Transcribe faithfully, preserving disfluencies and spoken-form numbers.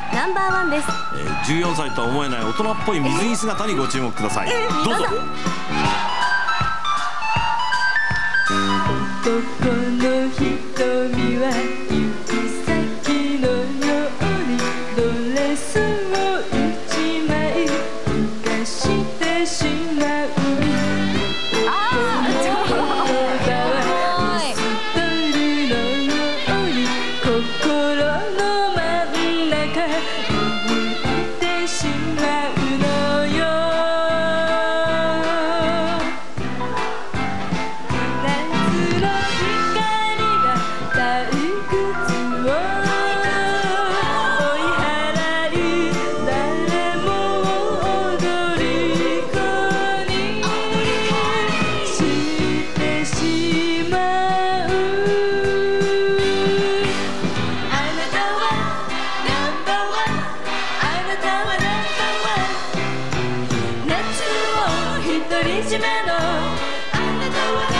ナンバーワンです。 えー、じゅうよんさいとは思えない大人っぽい水着姿にご注目ください。どうぞ。 男の瞳は行き先のようにドレスを一枚浮かしてしまう。 あーちょっとストールのように心の真ん中動いてしまうのよ。夏の光が退屈を追い払い誰も踊り子にしてしまう。あなたはナンバーワン、あなたはナンバーワン、夏を独り占めのあなたは